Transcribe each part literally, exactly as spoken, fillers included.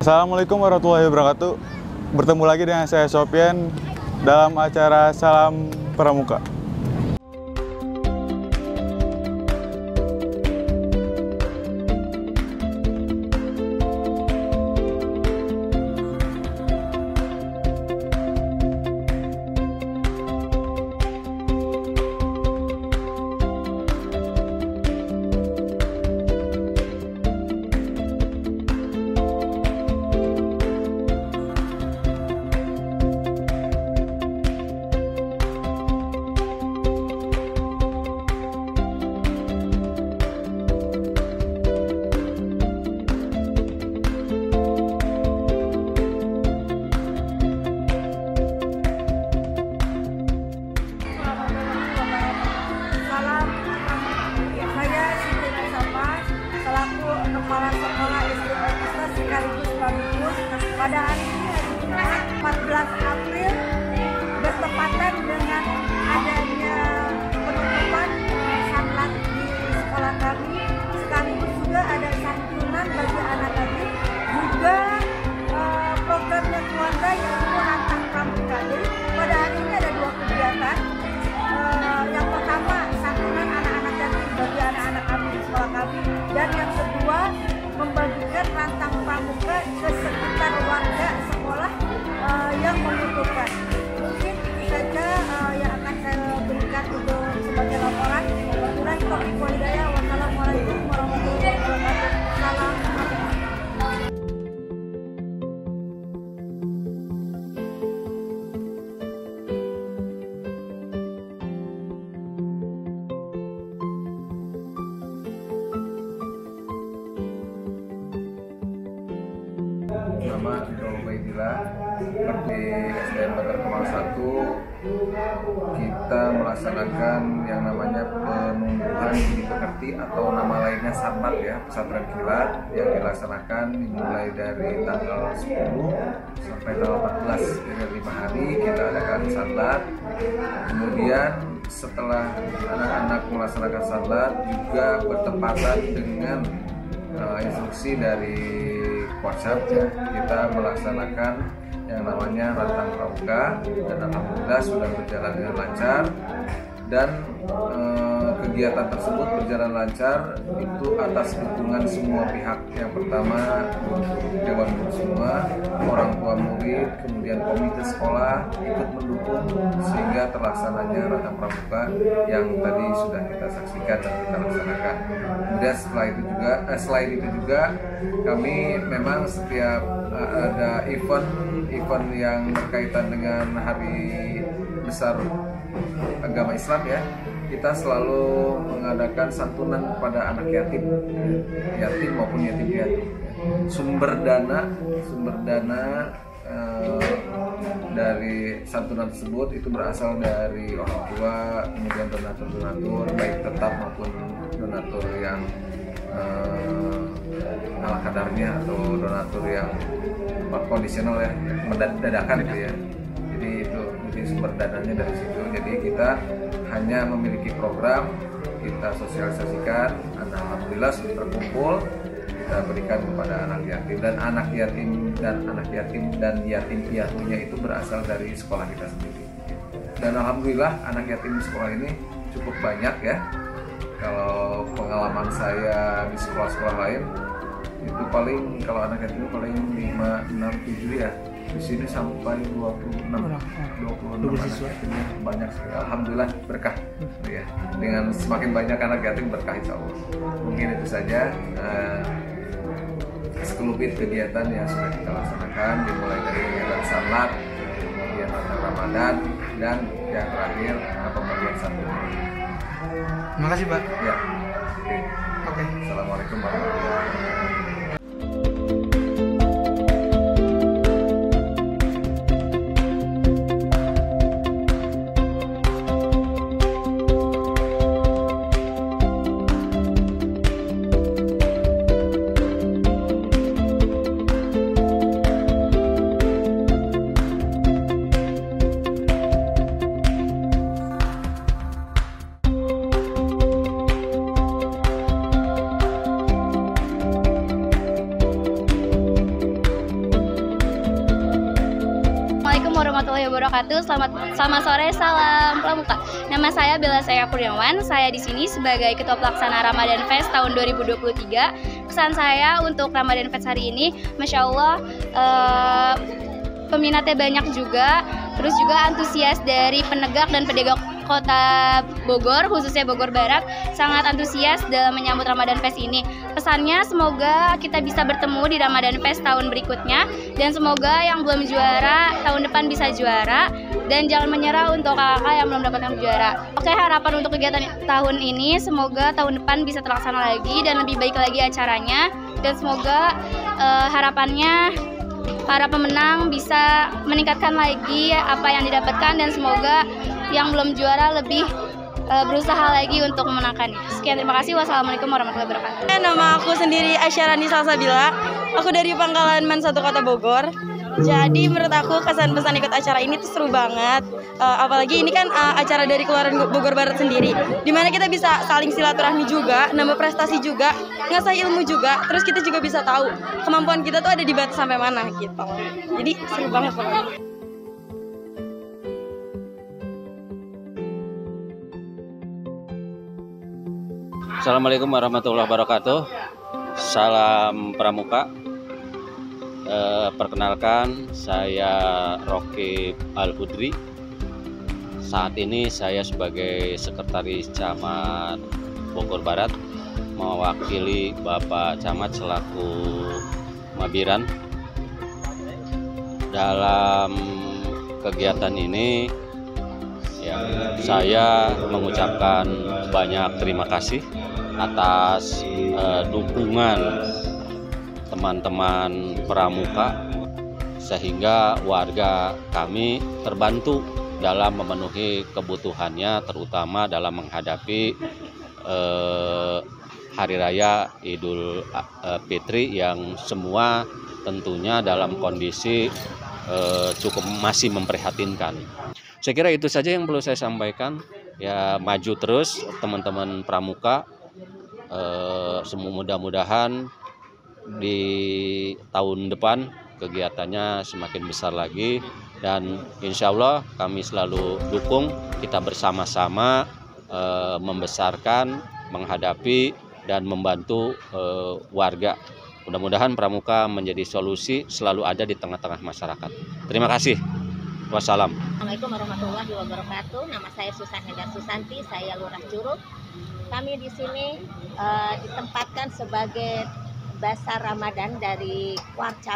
Assalamualaikum warahmatullahi wabarakatuh. Bertemu lagi dengan saya Sofyan dalam acara Salam Pramuka. Kepala Sekolah S D N sekaligus pamungkas pada hari ini hari Jumat empat belas April bertepatan dengan adanya penutupan sanlat di sekolah kami, sekaligus juga ada santunan bagi anak kami, juga uh, programnya keluarga yaitu Rantang Pramuka. Jadi pada hari ini ada dua kegiatan. Uh, yang pertama santunan anak-anak yatim bagi anak-anak kami di sekolah kami, dan yang kedua membagikan rantang pramuka ke sekitar warga sekolah uh, yang membutuhkan. Mungkin itu saja uh, yang akan saya berikan untuk sebagai laporan. Wabillahi taufiq wal hidayah. Wassalamualaikum warahmatullahi wabarakatuh. Salam. Nama Ito Ubaidillah di S D N Bakar Kemal satu. Kita melaksanakan yang namanya penumbuhan bibit pekerti atau nama lainnya sanlat ya, pesantren kilat, yang dilaksanakan dimulai dari tanggal sepuluh sampai tanggal empat belas, jadi lima hari kita adakan sanlat. Kemudian setelah anak-anak melaksanakan sanlat juga bertepatan dengan uh, instruksi dari WhatsApp ya, kita melaksanakan yang namanya Rantang Pramuka, dan alhamdulillah sudah berjalan dengan lancar, dan eh, kegiatan tersebut berjalan lancar itu atas dukungan semua pihak. Yang pertama dewan guru semua, orang tua murid, kemudian komite sekolah ikut mendukung sehingga terlaksananya Rantang Pramuka yang tadi sudah kita saksikan dan kita laksanakan. Kemudian setelah itu juga eh, selain itu juga kami memang setiap uh, ada event event yang berkaitan dengan hari besar agama Islam ya, kita selalu mengadakan santunan kepada anak yatim, yatim maupun yatim piatu. Sumber dana, sumber dana uh, dari santunan tersebut itu berasal dari orang tua, kemudian donatur-donatur baik tetap maupun donatur yang uh, ala kadarnya atau donatur yang kondisional ya, mendadakan gitu ya. Jadi itu jadi sumber dananya dari situ. Jadi kita hanya memiliki program, kita sosialisasikan, alhamdulillah sudah terkumpul, kita berikan kepada anak yatim, dan anak yatim dan anak yatim dan yatim piatunya itu berasal dari sekolah kita sendiri. Dan alhamdulillah anak yatim di sekolah ini cukup banyak ya. Kalau pengalaman saya di sekolah-sekolah lain itu paling kalau anak yatim paling lima, enam, tujuh ya. Di sini sampai dua puluh enam anak yatimnya, banyak sekali. Alhamdulillah berkah ya. Dengan semakin banyak anak yatim berkah insya Allah. Mungkin itu saja uh, sekelumit kegiatan yang sudah kita laksanakan, dimulai dari kegiatan sanlat, kegiatan Ramadan, dan yang terakhir pembagian santunan. Terima kasih Pak. Ya. Oke. Oke. Assalamualaikum warahmatullahi wabarakatuh. wabarakatuh. Selamat selamat sore, salam pramuka. Nama saya Bella Saya Kurniawan. Saya di sini sebagai Ketua Pelaksana Ramadan Fest tahun dua ribu dua puluh tiga. Pesan saya untuk Ramadan Fest hari ini, Masya Allah, eh, peminatnya banyak juga, terus juga antusias dari penegak dan pedagang Kota Bogor, khususnya Bogor Barat, sangat antusias dalam menyambut Ramadan Fest ini. Pesannya semoga kita bisa bertemu di Ramadan Fest tahun berikutnya, dan semoga yang belum juara tahun depan bisa juara, dan jangan menyerah untuk kakak-kakak yang belum dapatkan juara. Oke, harapan untuk kegiatan tahun ini semoga tahun depan bisa terlaksana lagi dan lebih baik lagi acaranya, dan semoga uh, harapannya para pemenang bisa meningkatkan lagi apa yang didapatkan, dan semoga yang belum juara lebih uh, berusaha lagi untuk memenangkannya. Sekian, terima kasih. Wassalamualaikum warahmatullahi wabarakatuh. Nama aku sendiri Aisyarani Salsabila. Aku dari Pangkalan Man satu Kota Bogor. Jadi menurut aku kesan pesan ikut acara ini tuh seru banget. Uh, apalagi ini kan uh, acara dari keluaran Bogor Barat sendiri, dimana kita bisa saling silaturahmi juga, nambah prestasi juga, ngasah ilmu juga. Terus kita juga bisa tahu kemampuan kita tuh ada di batas sampai mana gitu. Jadi seru banget pokoknya. Assalamualaikum warahmatullahi wabarakatuh. Salam pramuka. Eh, perkenalkan, saya Rokib Al-Hudri. Saat ini saya sebagai Sekretaris Camat Bogor Barat mewakili Bapak Camat selaku Mabiran. Dalam kegiatan ini ya, saya mengucapkan banyak terima kasih atas eh, dukungan teman-teman pramuka, sehingga warga kami terbantu dalam memenuhi kebutuhannya, terutama dalam menghadapi eh, Hari Raya Idul eh, Fitri yang semua tentunya dalam kondisi eh, cukup masih memprihatinkan. Saya kira itu saja yang perlu saya sampaikan. Ya, maju terus teman-teman pramuka. Eh, semua mudah-mudahan di tahun depan kegiatannya semakin besar lagi, dan insya Allah kami selalu dukung, kita bersama-sama eh, membesarkan, menghadapi dan membantu eh, warga. Mudah-mudahan pramuka menjadi solusi, selalu ada di tengah-tengah masyarakat. Terima kasih. Wassalam. Assalamualaikum warahmatullahi wabarakatuh. Nama saya Susan Hendar Susanti, saya Lurah Curug. Kami di sini uh, ditempatkan sebagai Basar Ramadan dari Kuarcap,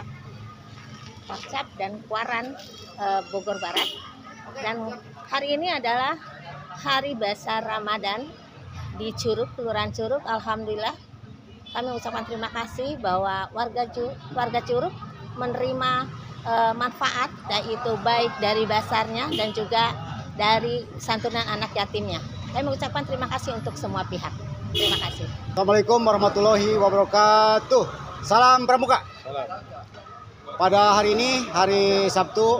Kuarcap dan Kuaran uh, Bogor Barat. Dan hari ini adalah Hari Basar Ramadan di Curug, Kelurahan Curug. Alhamdulillah, kami ucapkan terima kasih bahwa warga warga Curug menerima uh, manfaat, yaitu baik dari basarnya dan juga dari santunan anak yatimnya. Saya mengucapkan terima kasih untuk semua pihak. Terima kasih. Assalamualaikum warahmatullahi wabarakatuh. Salam pramuka. Salam. Pada hari ini, hari Sabtu,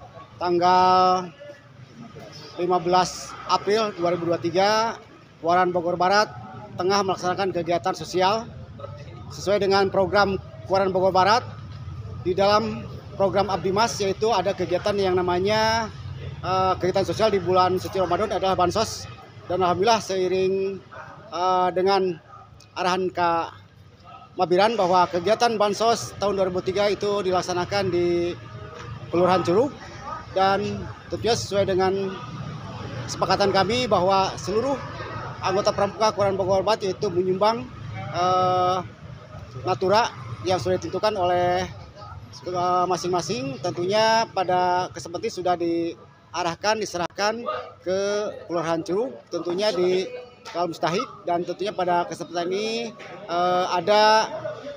tanggal lima belas April dua ribu dua puluh tiga, Kuaran Bogor Barat tengah melaksanakan kegiatan sosial sesuai dengan program Kuaran Bogor Barat. Di dalam program Abdi Mas, yaitu ada kegiatan yang namanya uh, kegiatan sosial di bulan suci Ramadan adalah bansos. Dan alhamdulillah seiring uh, dengan arahan Kak Mabiran bahwa kegiatan bansos tahun dua ribu tiga itu dilaksanakan di Kelurahan Curug, dan tentunya sesuai dengan kesepakatan kami bahwa seluruh anggota pramuka Kuaran Bogor Barat yaitu menyumbang uh, natura yang sudah ditentukan oleh masing-masing. Tentunya pada kesempatan sudah diarahkan, diserahkan ke Kelurahan Curug, tentunya di Kal Mustahik, dan tentunya pada kesempatan ini eh, ada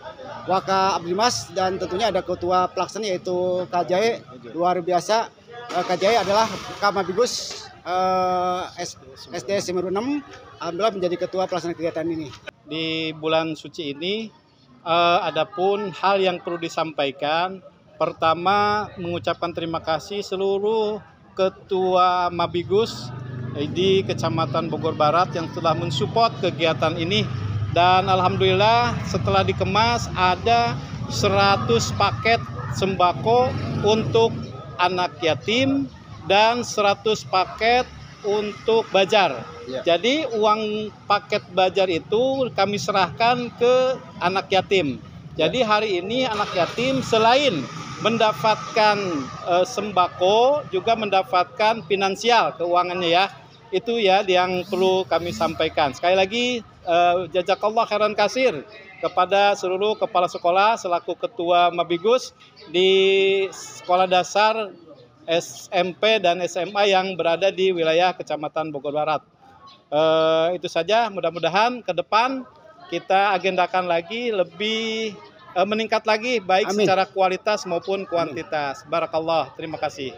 Waka Abdi Mas, dan tentunya ada ketua pelaksana yaitu Kak Jae. Luar biasa, eh, Kak Jae adalah Kamabigus eh, S D Semeru enam, alhamdulillah menjadi ketua pelaksana kegiatan ini. Di bulan suci ini uh, adapun hal yang perlu disampaikan, pertama mengucapkan terima kasih seluruh ketua Mabigus di Kecamatan Bogor Barat yang telah mensupport kegiatan ini, dan alhamdulillah setelah dikemas ada seratus paket sembako untuk anak yatim dan seratus paket untuk bajar. Ya. Jadi uang paket bajar itu kami serahkan ke anak yatim. Jadi hari ini anak yatim selain mendapatkan e, sembako juga mendapatkan finansial keuangannya ya. Itu ya yang perlu kami sampaikan. Sekali lagi e, jazakallah khairan kasir kepada seluruh kepala sekolah selaku ketua Mabigus di sekolah dasar, S M P dan S M A yang berada di wilayah Kecamatan Bogor Barat. E, itu saja, mudah-mudahan ke depan kita agendakan lagi lebih e, meningkat lagi baik Amin. secara kualitas maupun kuantitas. Barakallah, terima kasih.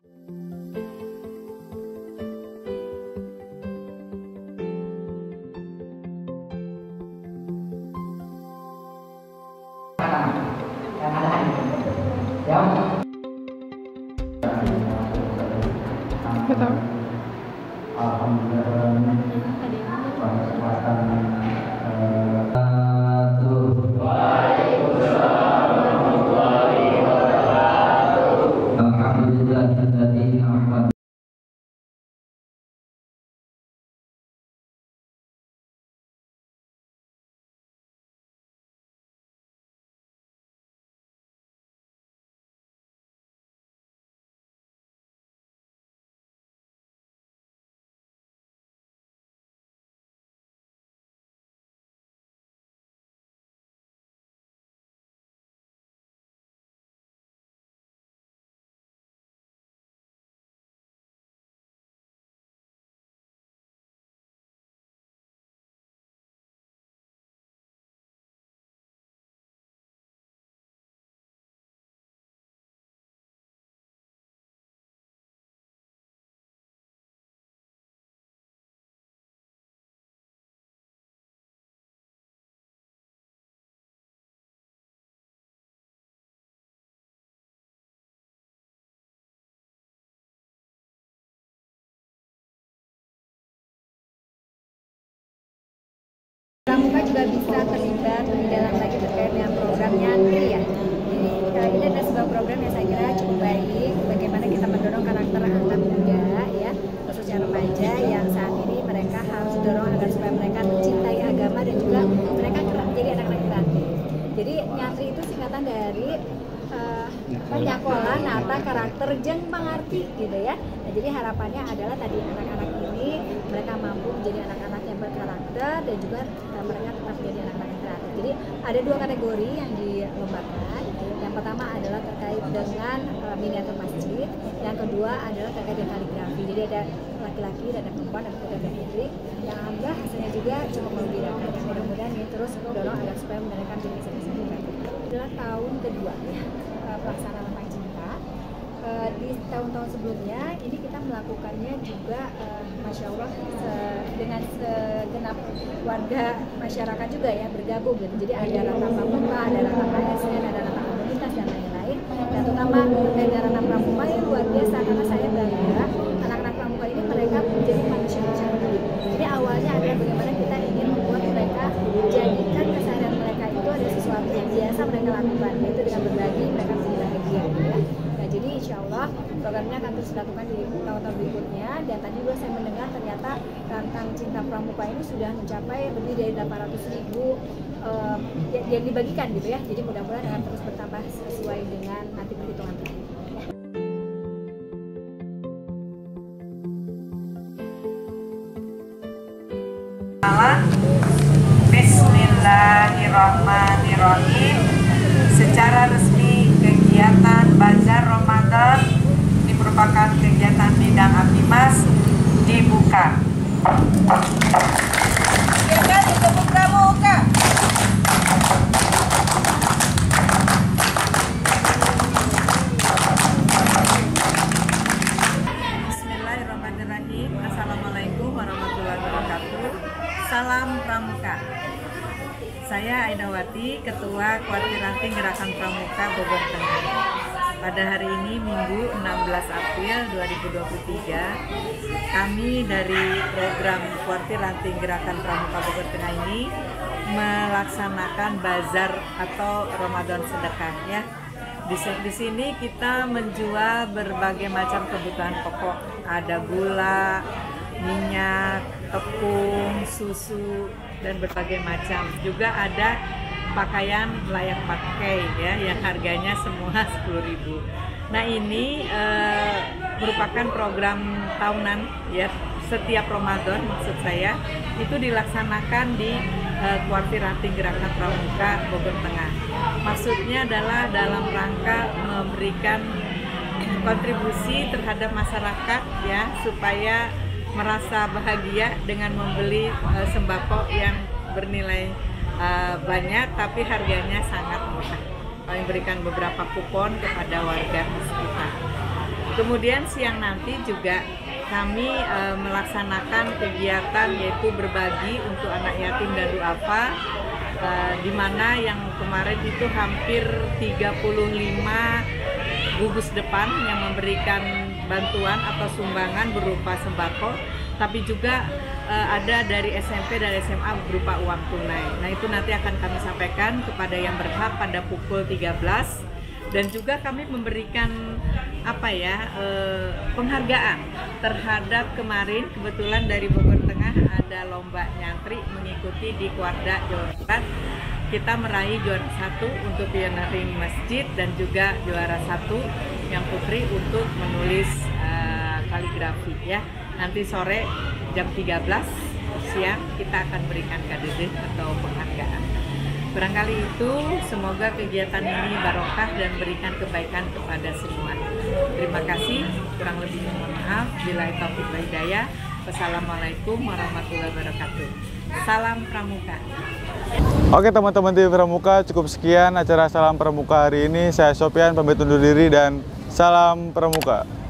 Pramuka juga bisa terlibat lebih dalam lagi terkait dengan program nyantri ya. Jadi uh, ini adalah sebuah program yang saya kira cukup baik. Bagaimana kita mendorong karakter anak muda ya, khususnya remaja yang saat ini mereka harus dorong agar supaya mereka mencintai agama dan juga mereka menjadi anak-anak kreatif. Jadi nyantri itu singkatan dari uh, Nyakola, Nata, Karakter, Jeng Pangarti gitu ya. Nah, jadi harapannya adalah tadi anak-anak ini mereka mampu menjadi anak-anak yang berkarakter dan juga uh, mereka tetap menjadi anak-anak yang kreatif. Jadi ada dua kategori yang dilombakan. Yang pertama adalah terkait dengan uh, miniatur masjid. Yang kedua adalah terkait dengan kaligrafi. Jadi ada laki-laki dan ada perempuan dan putra dan putri. Yang alhamdulillah hasilnya juga cukup membirakan. Mudah-mudahan ini terus mendorong agar supaya mereka menjadi bisa-bisa adalah tahun kedua ya pelaksanaan Lembah Cinta. Uh, di tahun-tahun sebelumnya ini kita melakukannya juga uh, Masya Allah se dengan segenap warga masyarakat juga ya bergabung gitu. Jadi ada Rata Pramuka, ada Rata K S N, ada Rata Komunitas dan lain-lain. Dan terutama dari Rata Pramuka ini luar biasa karena saya bangga anak-anak Pramuka ini mereka menjadi manusia-manusia peduli. Jadi awalnya adalah bagaimana kita ingin membuat mereka jadikan keseharian mereka itu ada sesuatu yang biasa mereka lakukan, yaitu dengan berbagi mereka menjadi bahagia ya. Nah jadi insya Allah program ini akan terus dilakukan di tahun-tahun berikutnya. Dan tadi juga saya mendengar ternyata Rantang Cinta Pramuka ini sudah mencapai lebih dari delapan ratus ribu uh, yang dibagikan gitu ya. Jadi mudah-mudahan akan terus bertambah sesuai dengan nanti perhitungan terakhir. Bismillahirrahmanirrahim. Secara resmi kegiatan Bazar Ramadan ini merupakan kegiatan bidang Apimas dibuka. Silakan untuk Pramuka. Bismillahirrahmanirrahim. Assalamualaikum warahmatullahi wabarakatuh. Salam Pramuka. Saya Aidawati, Ketua Kuartir Ranting Gerakan Pramuka Bogor Tengah. Pada hari ini Minggu enam belas April dua ribu dua puluh tiga, kami dari program Kuartir Ranting Gerakan Pramuka Bogor Tengah ini melaksanakan bazar atau Ramadan sedekah ya. Di, di sini kita menjual berbagai macam kebutuhan pokok. Ada gula, minyak, tepung, susu, dan berbagai macam. Juga ada pakaian layak pakai ya, yang harganya semua sepuluh ribu. Nah ini eh, merupakan program tahunan ya, setiap Ramadan maksud saya, itu dilaksanakan di eh, Kuartir Ranting Gerakan Pramuka Bogor Tengah. Maksudnya adalah dalam rangka memberikan kontribusi terhadap masyarakat ya, supaya merasa bahagia dengan membeli uh, sembako yang bernilai uh, banyak tapi harganya sangat murah. Kami berikan beberapa kupon kepada warga sekitar. Kemudian siang nanti juga kami uh, melaksanakan kegiatan yaitu berbagi untuk anak yatim dan duafa, uh, di mana yang kemarin itu hampir tiga puluh lima gugus depan yang memberikan bantuan atau sumbangan berupa sembako, tapi juga uh, ada dari S M P dan S M A berupa uang tunai. Nah itu nanti akan kami sampaikan kepada yang berhak pada pukul tiga belas, dan juga kami memberikan apa ya uh, penghargaan terhadap kemarin kebetulan dari Bogor Tengah ada lomba nyantri mengikuti di Kuarda Jawa Barat. Kita meraih juara satu untuk pioneering masjid dan juga juara satu yang putri untuk menulis uh, kaligrafi ya. Nanti sore jam tiga belas siang kita akan berikan K D D atau penghargaan. Barangkali itu, semoga kegiatan ini barokah dan berikan kebaikan kepada semua. Terima kasih, kurang lebih mohon maaf. Billahi taufiq wal hidayah. Wassalamualaikum warahmatullahi wabarakatuh. Salam Pramuka. Oke teman-teman T V Pramuka, cukup sekian acara Salam Pramuka hari ini. Saya Sopyan pamit undur diri dan salam Pramuka.